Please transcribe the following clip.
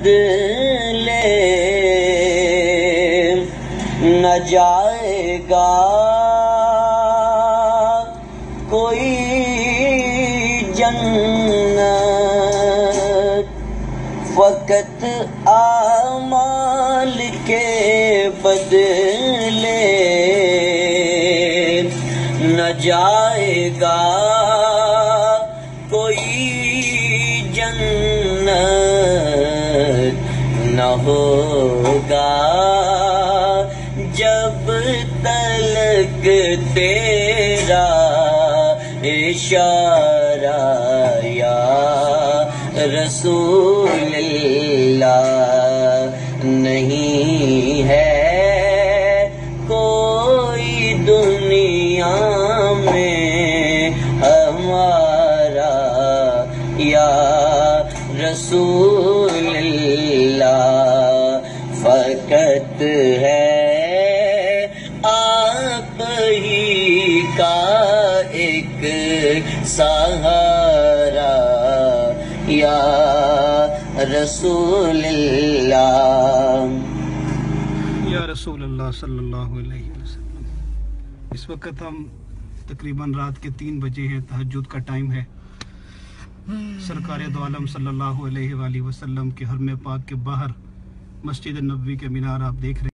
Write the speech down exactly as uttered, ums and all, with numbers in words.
بدلے نہ جائے گا کوئی جنت، فقط اعمال کے بدلے نہ جائے گا کوئی جنت، نہ ہوگا جب تلک تیرا اشارہ یا رسول اللہ نہیں ہے کوئی دنیا میں ہمارا یا رسول اللہ، فقط ہے آپ ہی کا ایک سہارا یا رسول اللہ، یا رسول اللہ صلی اللہ علیہ وسلم۔ اس وقت ہم تقریباً رات کے تین بجے ہیں، تہجد کا ٹائم ہے۔ سرکار دو عالم صلی اللہ علیہ وآلہ وسلم کے حرم پاک کے باہر مسجد نبوی کے مینار آپ دیکھ رہے ہیں۔